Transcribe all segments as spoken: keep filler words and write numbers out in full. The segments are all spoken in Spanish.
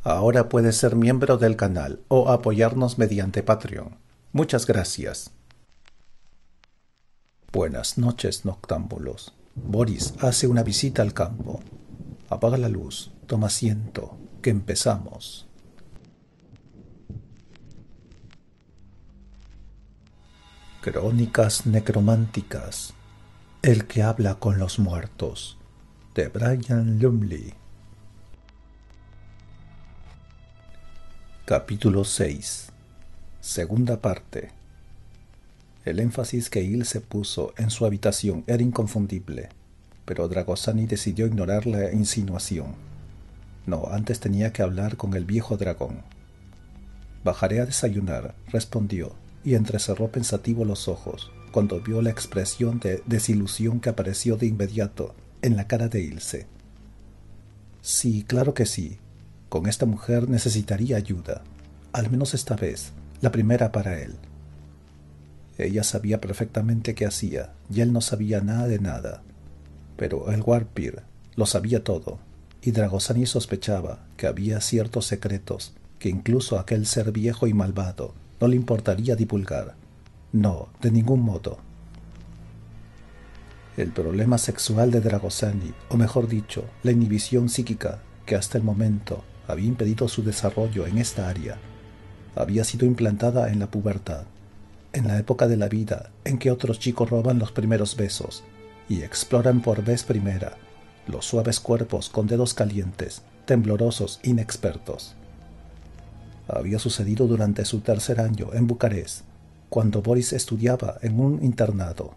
Ahora puedes ser miembro del canal o apoyarnos mediante Patreon. Muchas gracias. Buenas noches, noctámbulos. Boris hace una visita al campo. Apaga la luz, toma asiento, que empezamos. Crónicas necrománticas. El que habla con los muertos. De Brian Lumley. Capítulo seis. Segunda parte. El énfasis que Ilse puso en su habitación era inconfundible, pero Dragosani decidió ignorar la insinuación. No, antes tenía que hablar con el viejo dragón. Bajaré a desayunar, respondió, y entrecerró pensativo los ojos cuando vio la expresión de desilusión que apareció de inmediato en la cara de Ilse. Sí, claro que sí. Con esta mujer necesitaría ayuda, al menos esta vez, la primera para él. Ella sabía perfectamente qué hacía, y él no sabía nada de nada. Pero el Warpir lo sabía todo, y Dragosani sospechaba que había ciertos secretos que incluso a aquel ser viejo y malvado no le importaría divulgar. No, de ningún modo. El problema sexual de Dragosani, o mejor dicho, la inhibición psíquica que hasta el momento había impedido su desarrollo en esta área, había sido implantada en la pubertad, en la época de la vida en que otros chicos roban los primeros besos y exploran por vez primera los suaves cuerpos con dedos calientes, temblorosos, inexpertos. Había sucedido durante su tercer año en Bucarest, cuando Boris estudiaba en un internado.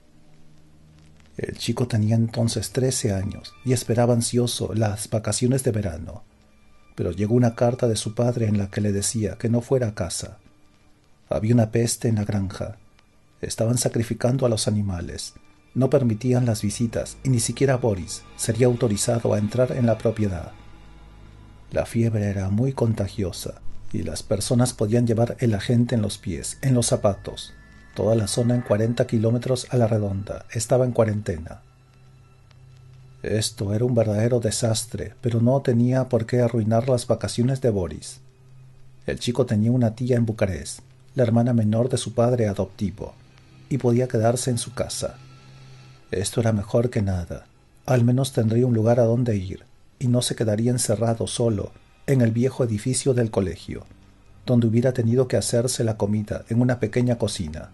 El chico tenía entonces trece años y esperaba ansioso las vacaciones de verano, pero llegó una carta de su padre en la que le decía que no fuera a casa. Había una peste en la granja. Estaban sacrificando a los animales. No permitían las visitas y ni siquiera Boris sería autorizado a entrar en la propiedad. La fiebre era muy contagiosa y las personas podían llevar el agente en los pies, en los zapatos. Toda la zona en cuarenta kilómetros a la redonda estaba en cuarentena. Esto era un verdadero desastre, pero no tenía por qué arruinar las vacaciones de Boris. El chico tenía una tía en Bucarest, la hermana menor de su padre adoptivo, y podía quedarse en su casa. Esto era mejor que nada. Al menos tendría un lugar a donde ir, y no se quedaría encerrado solo en el viejo edificio del colegio, donde hubiera tenido que hacerse la comida en una pequeña cocina.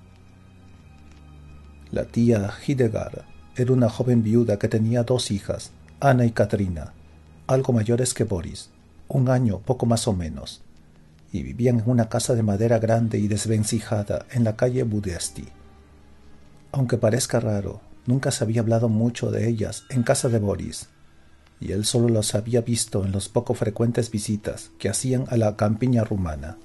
La tía Hildegard era una joven viuda que tenía dos hijas, Ana y Katrina, algo mayores que Boris, un año poco más o menos, y vivían en una casa de madera grande y desvencijada en la calle Budesti. Aunque parezca raro, nunca se había hablado mucho de ellas en casa de Boris, y él solo los había visto en las poco frecuentes visitas que hacían a la campiña rumana.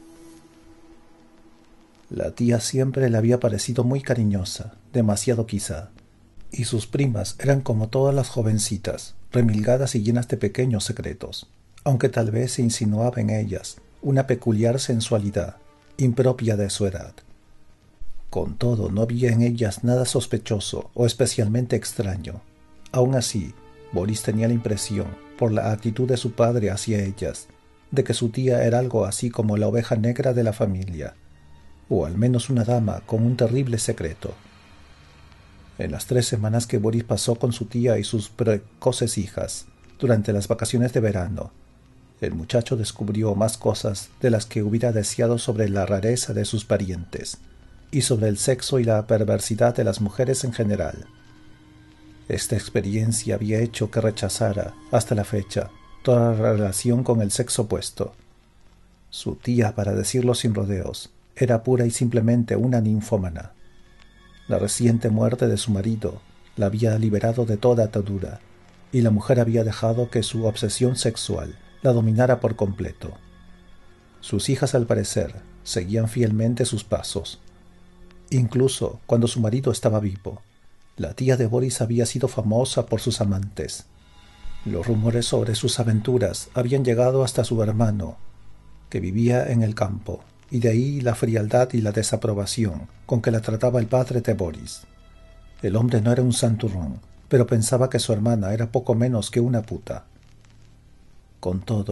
La tía siempre le había parecido muy cariñosa, demasiado quizá, y sus primas eran como todas las jovencitas, remilgadas y llenas de pequeños secretos, aunque tal vez se insinuaba en ellas una peculiar sensualidad, impropia de su edad. Con todo, no había en ellas nada sospechoso o especialmente extraño. Aun así, Boris tenía la impresión, por la actitud de su padre hacia ellas, de que su tía era algo así como la oveja negra de la familia, o al menos una dama con un terrible secreto. En las tres semanas que Boris pasó con su tía y sus precoces hijas, durante las vacaciones de verano, el muchacho descubrió más cosas de las que hubiera deseado sobre la rareza de sus parientes, y sobre el sexo y la perversidad de las mujeres en general. Esta experiencia había hecho que rechazara, hasta la fecha, toda relación con el sexo opuesto. Su tía, para decirlo sin rodeos, era pura y simplemente una ninfómana. La reciente muerte de su marido la había liberado de toda atadura, y la mujer había dejado que su obsesión sexual la dominara por completo. Sus hijas, al parecer, seguían fielmente sus pasos. Incluso cuando su marido estaba vivo, la tía de Boris había sido famosa por sus amantes. Los rumores sobre sus aventuras habían llegado hasta su hermano, que vivía en el campo, y de ahí la frialdad y la desaprobación con que la trataba el padre de Boris. El hombre no era un santurrón, pero pensaba que su hermana era poco menos que una puta. Con todo,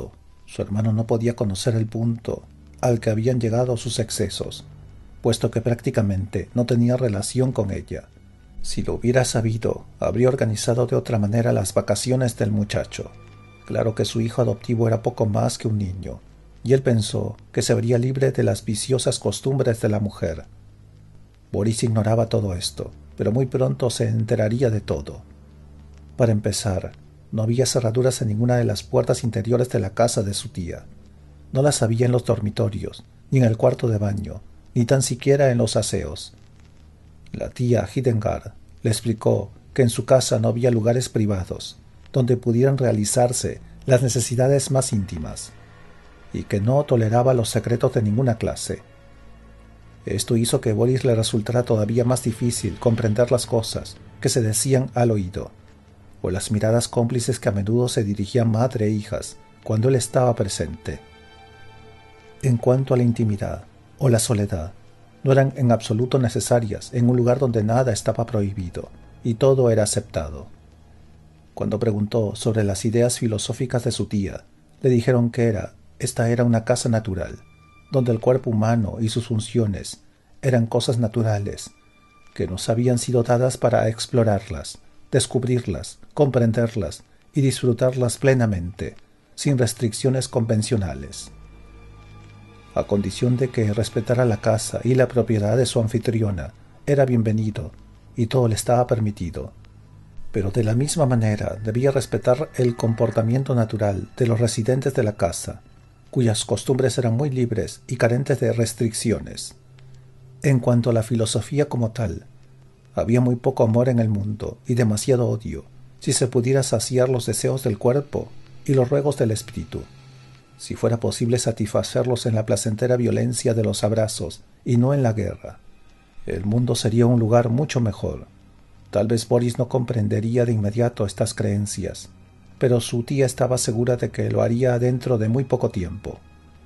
Su hermano no podía conocer el punto al que habían llegado sus excesos, puesto que prácticamente no tenía relación con ella. Si lo hubiera sabido, habría organizado de otra manera las vacaciones del muchacho. Claro que su hijo adoptivo era poco más que un niño, y él pensó que se vería libre de las viciosas costumbres de la mujer. Boris ignoraba todo esto, pero muy pronto se enteraría de todo. Para empezar, no había cerraduras en ninguna de las puertas interiores de la casa de su tía. No las había en los dormitorios, ni en el cuarto de baño, ni tan siquiera en los aseos. La tía Hildegard le explicó que en su casa no había lugares privados donde pudieran realizarse las necesidades más íntimas, y que no toleraba los secretos de ninguna clase. Esto hizo que a Boris le resultara todavía más difícil comprender las cosas que se decían al oído, o las miradas cómplices que a menudo se dirigían madre e hijas cuando él estaba presente. En cuanto a la intimidad o la soledad, no eran en absoluto necesarias en un lugar donde nada estaba prohibido y todo era aceptado. Cuando preguntó sobre las ideas filosóficas de su tía, le dijeron que era, esta era una casa natural, donde el cuerpo humano y sus funciones eran cosas naturales, que nos habían sido dadas para explorarlas, descubrirlas, comprenderlas y disfrutarlas plenamente, sin restricciones convencionales. A condición de que respetara la casa y la propiedad de su anfitriona, era bienvenido y todo le estaba permitido. Pero de la misma manera debía respetar el comportamiento natural de los residentes de la casa, cuyas costumbres eran muy libres y carentes de restricciones. En cuanto a la filosofía como tal, había muy poco amor en el mundo y demasiado odio, si se pudiera saciar los deseos del cuerpo y los ruegos del espíritu, si fuera posible satisfacerlos en la placentera violencia de los abrazos y no en la guerra. El mundo sería un lugar mucho mejor. Tal vez Boris no comprendería de inmediato estas creencias, pero su tía estaba segura de que lo haría dentro de muy poco tiempo.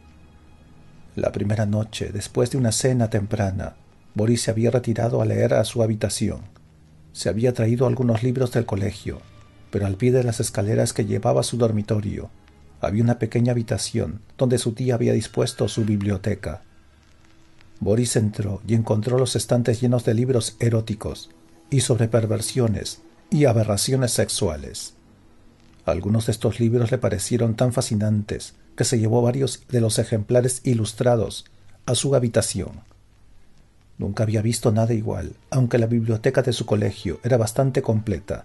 La primera noche, después de una cena temprana, Boris se había retirado a leer a su habitación. Se había traído algunos libros del colegio, pero al pie de las escaleras que llevaba a su dormitorio, había una pequeña habitación donde su tía había dispuesto su biblioteca. Boris entró y encontró los estantes llenos de libros eróticos y sobre perversiones y aberraciones sexuales. Algunos de estos libros le parecieron tan fascinantes que se llevó varios de los ejemplares ilustrados a su habitación. Nunca había visto nada igual, aunque la biblioteca de su colegio era bastante completa.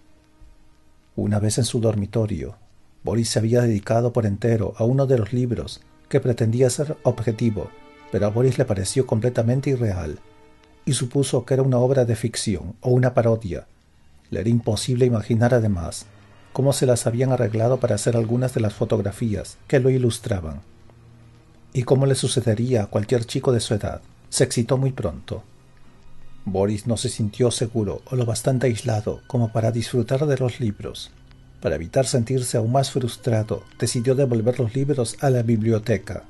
Una vez en su dormitorio, Boris se había dedicado por entero a uno de los libros que pretendía ser objetivo, pero a Boris le pareció completamente irreal y supuso que era una obra de ficción o una parodia. Le era imposible imaginar además cómo se las habían arreglado para hacer algunas de las fotografías que lo ilustraban. Y como le sucedería a cualquier chico de su edad, se excitó muy pronto. Boris no se sintió seguro o lo bastante aislado como para disfrutar de los libros. Para evitar sentirse aún más frustrado, decidió devolver los libros a la biblioteca.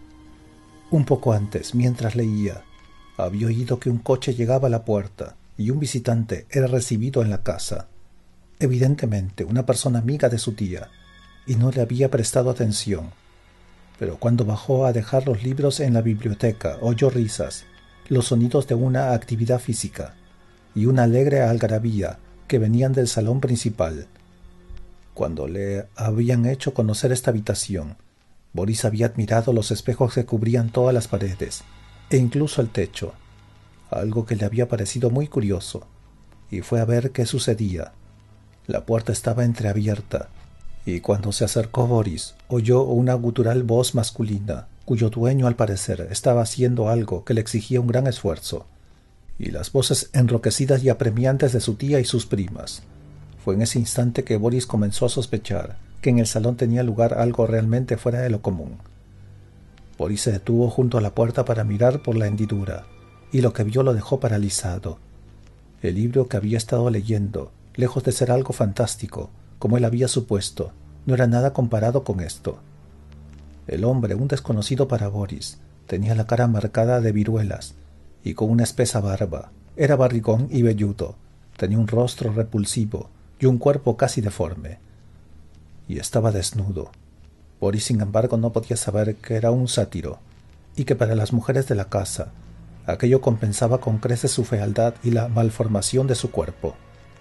Un poco antes, mientras leía, había oído que un coche llegaba a la puerta y un visitante era recibido en la casa. Evidentemente una persona amiga de su tía, y no le había prestado atención. Pero cuando bajó a dejar los libros en la biblioteca, oyó risas, los sonidos de una actividad física y una alegre algarabía que venían del salón principal. Cuando le habían hecho conocer esta habitación, Boris había admirado los espejos que cubrían todas las paredes e incluso el techo, algo que le había parecido muy curioso, y fue a ver qué sucedía. La puerta estaba entreabierta, y cuando se acercó Boris, oyó una gutural voz masculina, cuyo dueño al parecer estaba haciendo algo que le exigía un gran esfuerzo, y las voces enroquecidas y apremiantes de su tía y sus primas. Fue en ese instante que Boris comenzó a sospechar que en el salón tenía lugar algo realmente fuera de lo común. Boris se detuvo junto a la puerta para mirar por la hendidura, y lo que vio lo dejó paralizado. El libro que había estado leyendo, lejos de ser algo fantástico, como él había supuesto, no era nada comparado con esto. El hombre, un desconocido para Boris, tenía la cara marcada de viruelas y con una espesa barba. Era barrigón y velludo, tenía un rostro repulsivo y un cuerpo casi deforme. Y estaba desnudo. Boris, sin embargo, no podía saber que era un sátiro, y que para las mujeres de la casa aquello compensaba con creces su fealdad y la malformación de su cuerpo.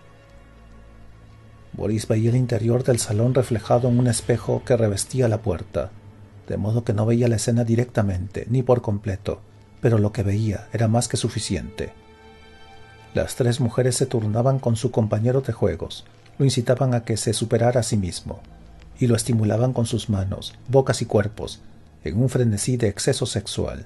Boris veía el interior del salón reflejado en un espejo que revestía la puerta, de modo que no veía la escena directamente, ni por completo, pero lo que veía era más que suficiente. Las tres mujeres se turnaban con su compañero de juegos, lo incitaban a que se superara a sí mismo, y lo estimulaban con sus manos, bocas y cuerpos, en un frenesí de exceso sexual.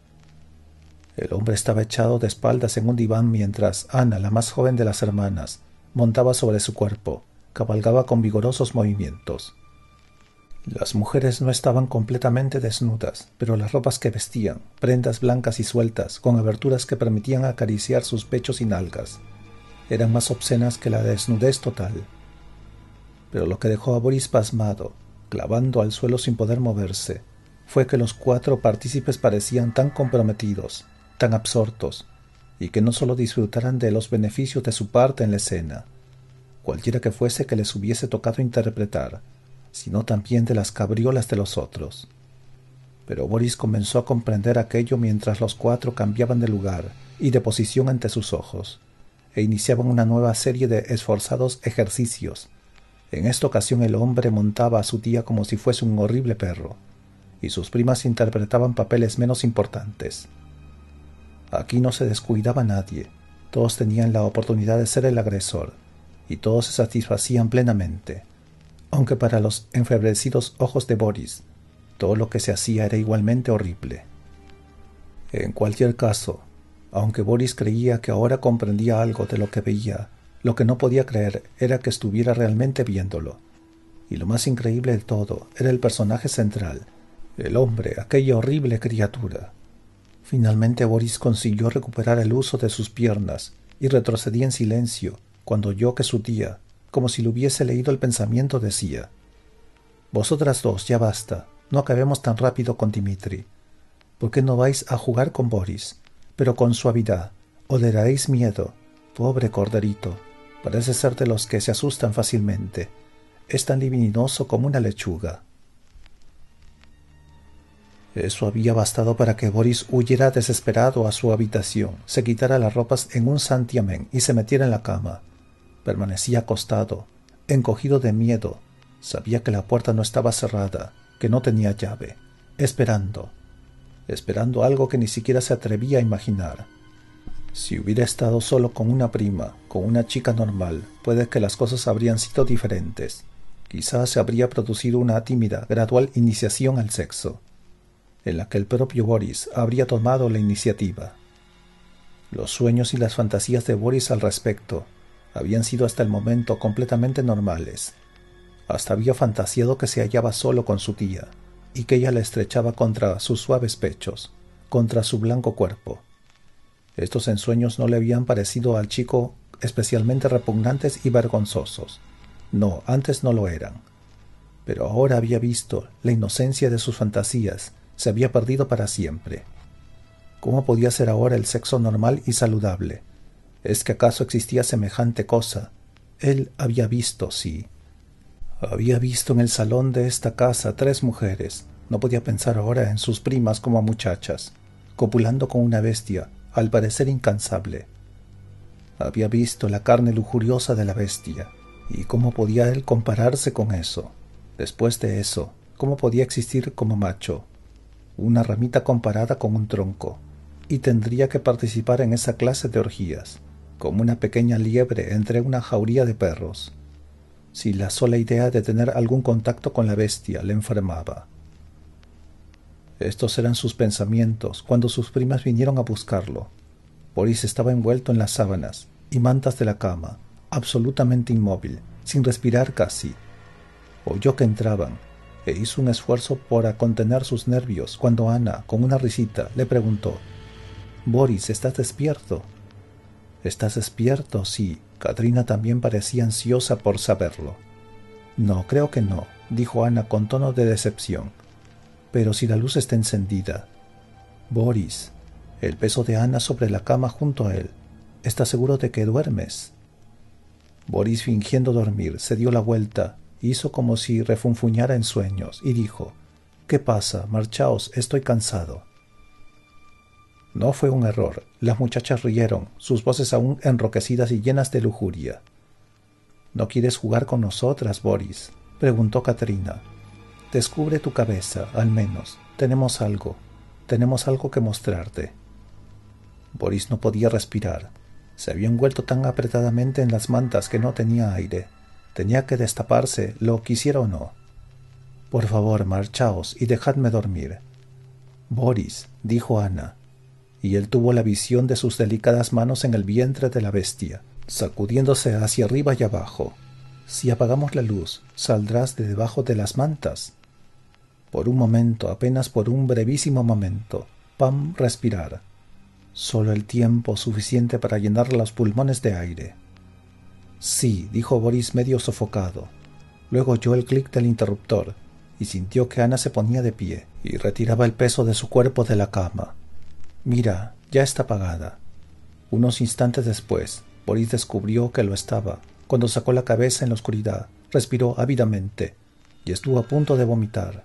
El hombre estaba echado de espaldas en un diván mientras Ana, la más joven de las hermanas, montaba sobre su cuerpo, cabalgaba con vigorosos movimientos. Las mujeres no estaban completamente desnudas, pero las ropas que vestían, prendas blancas y sueltas, con aberturas que permitían acariciar sus pechos y nalgas, eran más obscenas que la desnudez total. Pero lo que dejó a Boris pasmado, clavando al suelo sin poder moverse, fue que los cuatro partícipes parecían tan comprometidos, tan absortos, y que no sólo disfrutaran de los beneficios de su parte en la escena, cualquiera que fuese que les hubiese tocado interpretar, sino también de las cabriolas de los otros. Pero Boris comenzó a comprender aquello mientras los cuatro cambiaban de lugar y de posición ante sus ojos, e iniciaban una nueva serie de esforzados ejercicios. En esta ocasión el hombre montaba a su tía como si fuese un horrible perro, y sus primas interpretaban papeles menos importantes. Aquí no se descuidaba nadie, todos tenían la oportunidad de ser el agresor, y todos se satisfacían plenamente, aunque para los enfebrecidos ojos de Boris, todo lo que se hacía era igualmente horrible. En cualquier caso, aunque Boris creía que ahora comprendía algo de lo que veía, lo que no podía creer era que estuviera realmente viéndolo, y lo más increíble de todo era el personaje central, el hombre, aquella horrible criatura. Finalmente Boris consiguió recuperar el uso de sus piernas y retrocedía en silencio cuando oyó que su tía, como si le hubiese leído el pensamiento, decía: «Vosotras dos, ya basta, no acabemos tan rápido con Dimitri. ¿Por qué no vais a jugar con Boris? Pero con suavidad, o le daréis miedo. Pobre corderito, parece ser de los que se asustan fácilmente. Es tan libidinoso como una lechuga». Eso había bastado para que Boris huyera desesperado a su habitación, se quitara las ropas en un santiamén y se metiera en la cama. Permanecía acostado, encogido de miedo. Sabía que la puerta no estaba cerrada, que no tenía llave, esperando, esperando algo que ni siquiera se atrevía a imaginar. Si hubiera estado solo con una prima, con una chica normal, puede que las cosas habrían sido diferentes. Quizás se habría producido una tímida, gradual iniciación al sexo, en la que el propio Boris habría tomado la iniciativa. Los sueños y las fantasías de Boris al respecto habían sido hasta el momento completamente normales. Hasta había fantaseado que se hallaba solo con su tía, y que ella le estrechaba contra sus suaves pechos, contra su blanco cuerpo. Estos ensueños no le habían parecido al chico especialmente repugnantes y vergonzosos. No, antes no lo eran. Pero ahora había visto la inocencia de sus fantasías, se había perdido para siempre. ¿Cómo podía ser ahora el sexo normal y saludable? ¿Es que acaso existía semejante cosa? Él había visto, sí. Había visto en el salón de esta casa tres mujeres. No podía pensar ahora en sus primas como muchachas, copulando con una bestia, al parecer incansable. Había visto la carne lujuriosa de la bestia, y cómo podía él compararse con eso. Después de eso, ¿cómo podía existir como macho? Una ramita comparada con un tronco, y tendría que participar en esa clase de orgías, como una pequeña liebre entre una jauría de perros, si la sola idea de tener algún contacto con la bestia le enfermaba. Estos eran sus pensamientos cuando sus primas vinieron a buscarlo. Boris estaba envuelto en las sábanas y mantas de la cama, absolutamente inmóvil, sin respirar casi. Oyó que entraban, e hizo un esfuerzo por contener sus nervios cuando Ana, con una risita, le preguntó: «Boris, ¿estás despierto?» «¿Estás despierto?» Sí. Katrina también parecía ansiosa por saberlo. «No, creo que no», dijo Ana con tono de decepción. «Pero si la luz está encendida». «Boris», el peso de Ana sobre la cama junto a él, «¿estás seguro de que duermes?» Boris, fingiendo dormir, se dio la vuelta Hizo como si refunfuñara en sueños y dijo: «¿Qué pasa? Marchaos, estoy cansado». No fue un error. Las muchachas rieron, sus voces aún enroquecidas y llenas de lujuria. «¿No quieres jugar con nosotras, Boris?», preguntó Katrina. «Descubre tu cabeza, al menos. Tenemos algo. Tenemos algo que mostrarte». Boris no podía respirar. Se había envuelto tan apretadamente en las mantas que no tenía aire. Tenía que destaparse, lo quisiera o no. «Por favor, marchaos y dejadme dormir». «Boris», dijo Ana, y él tuvo la visión de sus delicadas manos en el vientre de la bestia, sacudiéndose hacia arriba y abajo. «Si apagamos la luz, ¿saldrás de debajo de las mantas?». Por un momento, apenas por un brevísimo momento, Pam respirar. Solo el tiempo suficiente para llenar los pulmones de aire. «Sí», dijo Boris medio sofocado. Luego oyó el clic del interruptor y sintió que Ana se ponía de pie y retiraba el peso de su cuerpo de la cama. «Mira, ya está apagada». Unos instantes después, Boris descubrió que lo estaba. Cuando sacó la cabeza en la oscuridad, respiró ávidamente y estuvo a punto de vomitar.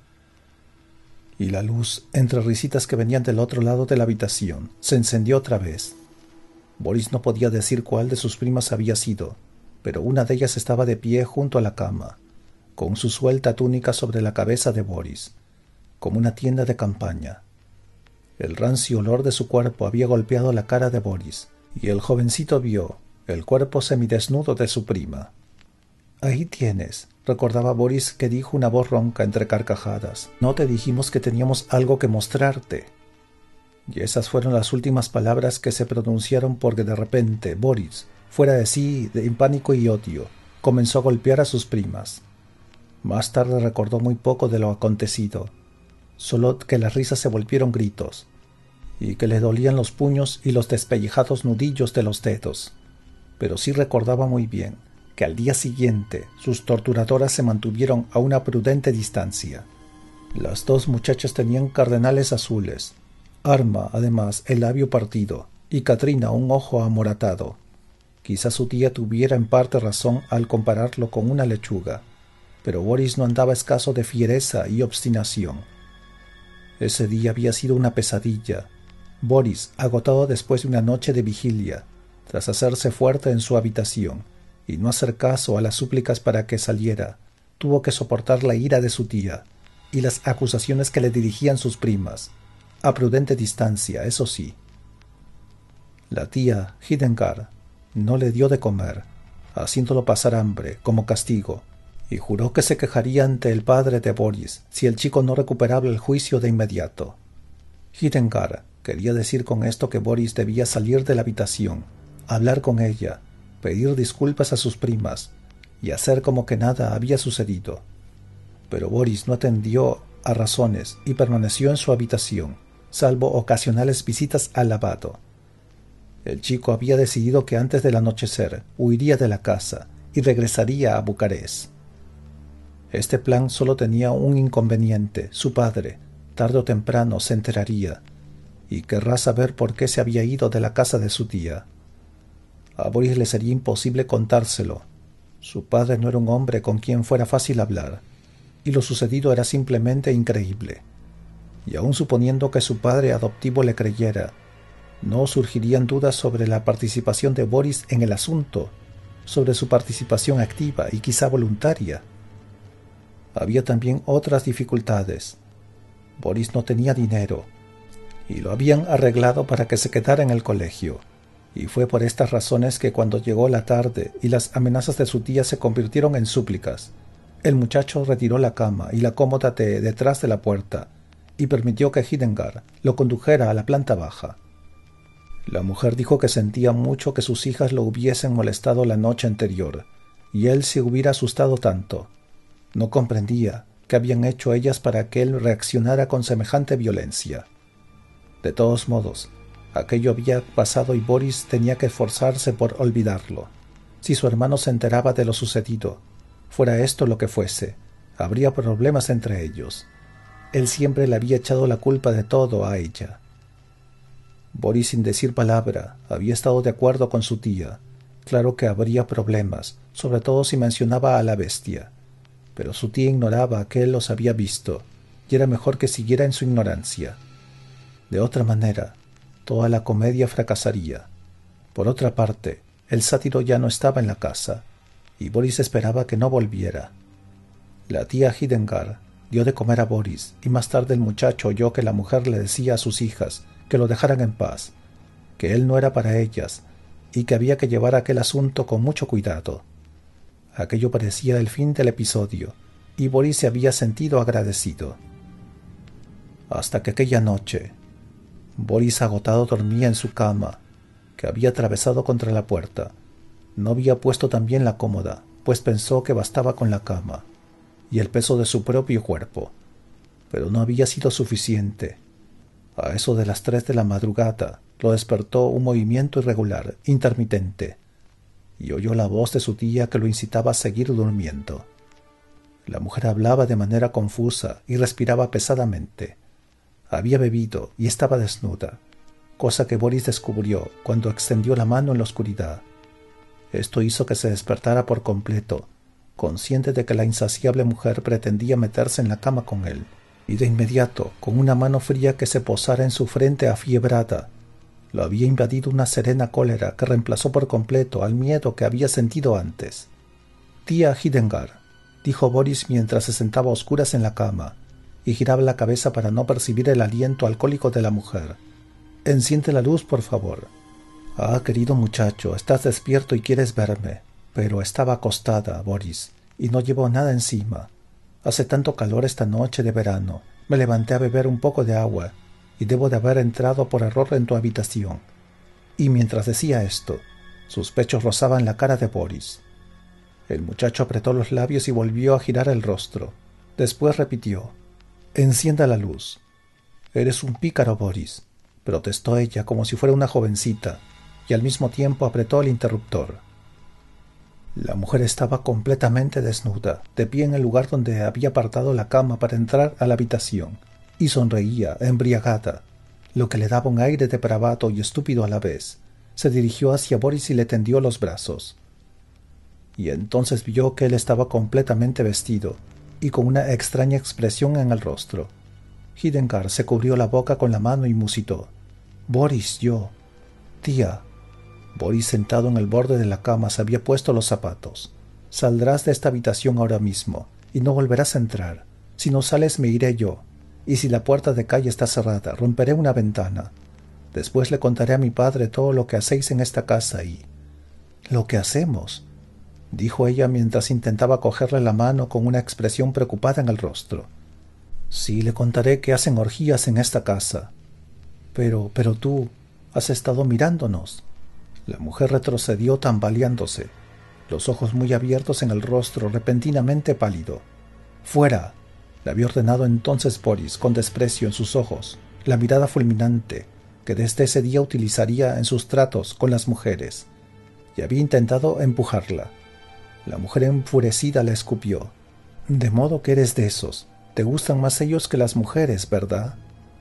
Y la luz, entre risitas que venían del otro lado de la habitación, se encendió otra vez. Boris no podía decir cuál de sus primas había sido, pero una de ellas estaba de pie junto a la cama, con su suelta túnica sobre la cabeza de Boris, como una tienda de campaña. El rancio olor de su cuerpo había golpeado la cara de Boris, y el jovencito vio el cuerpo semidesnudo de su prima. «Ahí tienes», recordaba Boris, que dijo una voz ronca entre carcajadas. «No te dijimos que teníamos algo que mostrarte». Y esas fueron las últimas palabras que se pronunciaron, porque de repente Boris, fuera de sí, de pánico y odio, comenzó a golpear a sus primas. Más tarde recordó muy poco de lo acontecido, solo que las risas se volvieron gritos, y que le dolían los puños y los despellejados nudillos de los dedos. Pero sí recordaba muy bien que al día siguiente sus torturadoras se mantuvieron a una prudente distancia. Las dos muchachas tenían cardenales azules, Arma, además, el labio partido, y Katrina un ojo amoratado. Quizá su tía tuviera en parte razón al compararlo con una lechuga, pero Boris no andaba escaso de fiereza y obstinación. Ese día había sido una pesadilla. Boris, agotado después de una noche de vigilia, tras hacerse fuerte en su habitación y no hacer caso a las súplicas para que saliera, tuvo que soportar la ira de su tía y las acusaciones que le dirigían sus primas, a prudente distancia, eso sí. La tía Hildegard no le dio de comer, haciéndolo pasar hambre como castigo, y juró que se quejaría ante el padre de Boris si el chico no recuperaba el juicio de inmediato. Hildegard quería decir con esto que Boris debía salir de la habitación, hablar con ella, pedir disculpas a sus primas y hacer como que nada había sucedido. Pero Boris no atendió a razones y permaneció en su habitación, salvo ocasionales visitas al lavado. El chico había decidido que antes del anochecer huiría de la casa y regresaría a Bucarest. Este plan solo tenía un inconveniente: su padre, tarde o temprano, se enteraría y querrá saber por qué se había ido de la casa de su tía. A Boris le sería imposible contárselo. Su padre no era un hombre con quien fuera fácil hablar, y lo sucedido era simplemente increíble. Y aun suponiendo que su padre adoptivo le creyera, no surgirían dudas sobre la participación de Boris en el asunto, sobre su participación activa y quizá voluntaria. Había también otras dificultades. Boris no tenía dinero, y lo habían arreglado para que se quedara en el colegio. Y fue por estas razones que cuando llegó la tarde y las amenazas de su tía se convirtieron en súplicas, el muchacho retiró la cama y la cómoda de detrás de la puerta y permitió que Hildegard lo condujera a la planta baja. La mujer dijo que sentía mucho que sus hijas lo hubiesen molestado la noche anterior, y él se hubiera asustado tanto. No comprendía qué habían hecho ellas para que él reaccionara con semejante violencia. De todos modos, aquello había pasado y Boris tenía que esforzarse por olvidarlo. Si su hermano se enteraba de lo sucedido, fuera esto lo que fuese, habría problemas entre ellos. Él siempre le había echado la culpa de todo a ella. Boris, sin decir palabra, había estado de acuerdo con su tía. Claro que habría problemas, sobre todo si mencionaba a la bestia. pero su tía ignoraba que él los había visto, y era mejor que siguiera en su ignorancia. De otra manera, toda la comedia fracasaría. Por otra parte, el sátiro ya no estaba en la casa, y Boris esperaba que no volviera. La tía Hidengard dio de comer a Boris, y más tarde el muchacho oyó que la mujer le decía a sus hijas que lo dejaran en paz, que él no era para ellas, y que había que llevar aquel asunto con mucho cuidado. Aquello parecía el fin del episodio, y Boris se había sentido agradecido. Hasta que aquella noche, Boris agotado dormía en su cama, que había atravesado contra la puerta. No había puesto también la cómoda, pues pensó que bastaba con la cama y el peso de su propio cuerpo, pero no había sido suficiente. A eso de las tres de la madrugada lo despertó un movimiento irregular, intermitente, y oyó la voz de su tía que lo incitaba a seguir durmiendo. La mujer hablaba de manera confusa y respiraba pesadamente. Había bebido y estaba desnuda, cosa que Boris descubrió cuando extendió la mano en la oscuridad. Esto hizo que se despertara por completo, consciente de que la insaciable mujer pretendía meterse en la cama con él, y de inmediato, con una mano fría que se posara en su frente afiebrada, lo había invadido una serena cólera que reemplazó por completo al miedo que había sentido antes. «Tía Hidengard», dijo Boris mientras se sentaba a oscuras en la cama y giraba la cabeza para no percibir el aliento alcohólico de la mujer. «Enciende la luz, por favor». «Ah, querido muchacho, estás despierto y quieres verme». Pero estaba acostada, Boris, y no llevo nada encima. Hace tanto calor esta noche de verano. Me levanté a beber un poco de agua, y debo de haber entrado por error en tu habitación. Y mientras decía esto, sus pechos rozaban la cara de Boris. El muchacho apretó los labios y volvió a girar el rostro. Después repitió: «Encienda la luz». «Eres un pícaro, Boris», protestó ella como si fuera una jovencita, y al mismo tiempo apretó el interruptor. La mujer estaba completamente desnuda, de pie en el lugar donde había apartado la cama para entrar a la habitación, y sonreía, embriagada, lo que le daba un aire depravado y estúpido a la vez. Se dirigió hacia Boris y le tendió los brazos. Y entonces vio que él estaba completamente vestido, y con una extraña expresión en el rostro. Hidengard se cubrió la boca con la mano y musitó: «Boris, yo. Tía». Boris, sentado en el borde de la cama, se había puesto los zapatos. «Saldrás de esta habitación ahora mismo, y no volverás a entrar. Si no sales me iré yo, y si la puerta de calle está cerrada, romperé una ventana. Después le contaré a mi padre todo lo que hacéis en esta casa y...» «¿Lo que hacemos?», dijo ella mientras intentaba cogerle la mano con una expresión preocupada en el rostro. «Sí, le contaré que hacen orgías en esta casa». «Pero, pero tú, has estado mirándonos». La mujer retrocedió tambaleándose, los ojos muy abiertos en el rostro repentinamente pálido. «¡Fuera!», le había ordenado entonces Boris con desprecio en sus ojos, la mirada fulminante que desde ese día utilizaría en sus tratos con las mujeres, y había intentado empujarla. La mujer enfurecida le escupió: «De modo que eres de esos. Te gustan más ellos que las mujeres, ¿verdad?».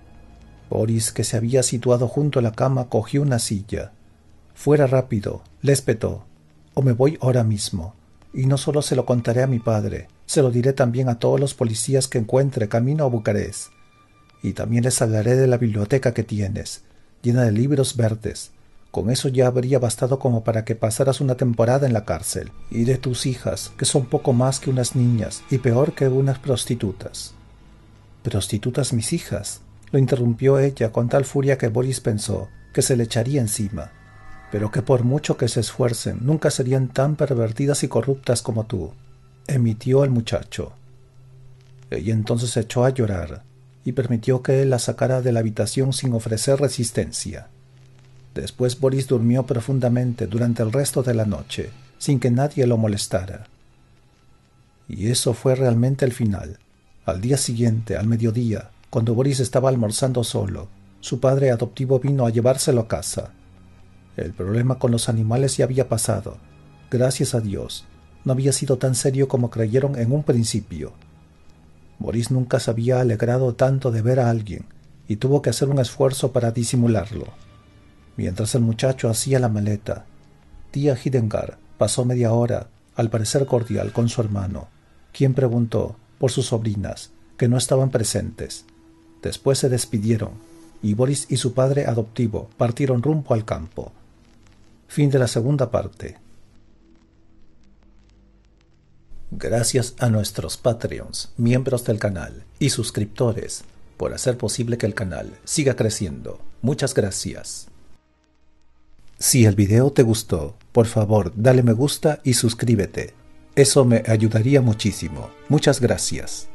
Boris, que se había situado junto a la cama, cogió una silla. «Fuera rápido», le espetó, «o me voy ahora mismo, y no solo se lo contaré a mi padre, se lo diré también a todos los policías que encuentre camino a Bucarest, y también les hablaré de la biblioteca que tienes, llena de libros verdes. Con eso ya habría bastado como para que pasaras una temporada en la cárcel, y de tus hijas, que son poco más que unas niñas y peor que unas prostitutas». «¿Prostitutas mis hijas?», lo interrumpió ella con tal furia que Boris pensó que se le echaría encima. «Pero que por mucho que se esfuercen, nunca serían tan pervertidas y corruptas como tú», emitió el muchacho. Ella entonces se echó a llorar y permitió que él la sacara de la habitación sin ofrecer resistencia. Después Boris durmió profundamente durante el resto de la noche, sin que nadie lo molestara. Y eso fue realmente el final. Al día siguiente, al mediodía, cuando Boris estaba almorzando solo, su padre adoptivo vino a llevárselo a casa. El problema con los animales ya había pasado. Gracias a Dios, no había sido tan serio como creyeron en un principio. Boris nunca se había alegrado tanto de ver a alguien, y tuvo que hacer un esfuerzo para disimularlo. Mientras el muchacho hacía la maleta, tía Hidengard pasó media hora, al parecer cordial, con su hermano, quien preguntó por sus sobrinas, que no estaban presentes. Después se despidieron, y Boris y su padre adoptivo partieron rumbo al campo. Fin de la segunda parte. Gracias a nuestros Patreons, miembros del canal y suscriptores, por hacer posible que el canal siga creciendo. Muchas gracias. Si el video te gustó, por favor dale me gusta y suscríbete. Eso me ayudaría muchísimo. Muchas gracias.